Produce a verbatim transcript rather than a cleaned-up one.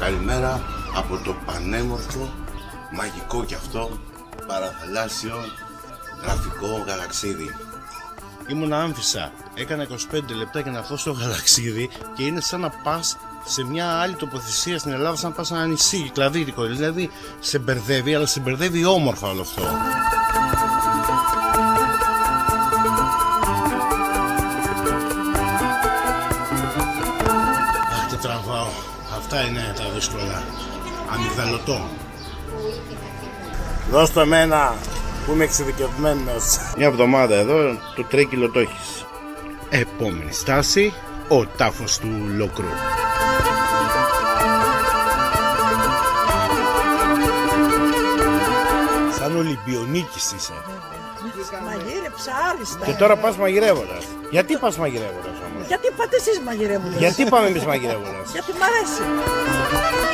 καλημέρα από το πανέμορφο, μαγικό κι αυτό, παραθαλάσσιο, γραφικό γαλαξίδι. Ήμουν άμφισσα, έκανα είκοσι πέντε λεπτά για να έρθω στο γαλαξίδι και είναι σαν να πας σε μια άλλη τοποθεσία στην Ελλάδα, σαν να πας σε ένα νησί κυκλαδίτικο, δηλαδή σε μπερδεύει, αλλά σε μπερδεύει όμορφα όλο αυτό. Αχ, τι τραβάω. Αυτά είναι τα δύσκολα. Αμυγδαλωτό. Δώσ' το εμένα που είμαι εξειδικευμένος. Μια εβδομάδα εδώ το τρέκυλο το έχεις. Επόμενη στάση, ο τάφος του Λόκρου. Σαν Ολυμπιονίκης είσαι. Μαγείρεψα άριστα. Και τώρα πας μαγειρεύοντας. Γιατί πας μαγειρεύοντας όμως? Γιατί πάτε εσείς μαγειρεύοντας? Γιατί πάμε εμείς μαγειρεύοντας? Γιατί μ' αρέσει.